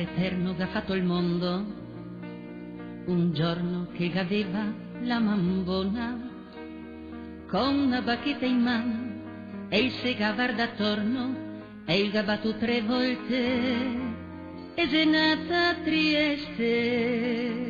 eterno che ha fatto il mondo, un giorno che aveva la mambona, con una bacchetta in mano, e il sega guarda attorno, e il gabato 3 volte, e è nata a Trieste.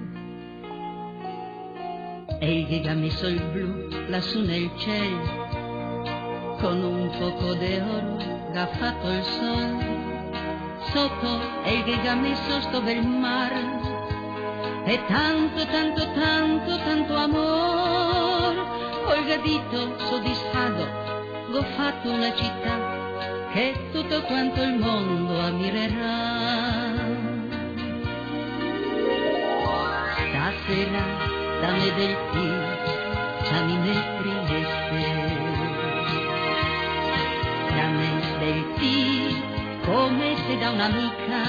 E il ha messo il blu lassù nel cielo, con un poco d'oro ha fatto il sol. Sotto il che ha messo sto bel mar, e tanto, tanto, tanto, tanto amor. Col gadito soddisfatto ho fatto una città che tutto quanto il mondo ammirerà. Stasera da me del tì, ciami nel Trieste, da me del tì, come se da un'amica,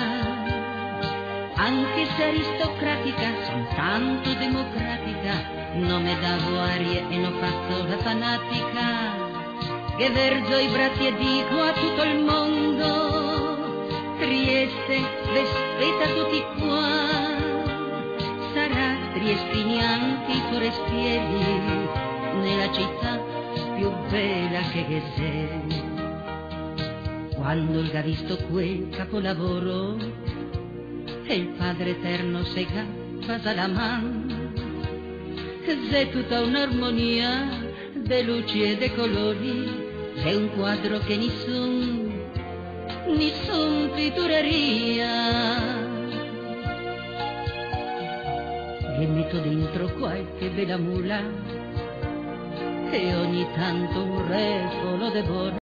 anche se aristocratica, son tanto democratica, non me davo arie e non fatto la fanatica, che verzo i bracci e dico a tutto il mondo, Trieste vespeta tutti qua, sarà triestinianti i forestieri, nella città più bella che sei. Quando il ha visto quel capolavoro, e il Padre Eterno sega pasa la man, c'è tutta un'armonia de luci e de colori, è un quadro che nessun pittureria. E metto dentro qualche bella mula, e ogni tanto un re lo devora.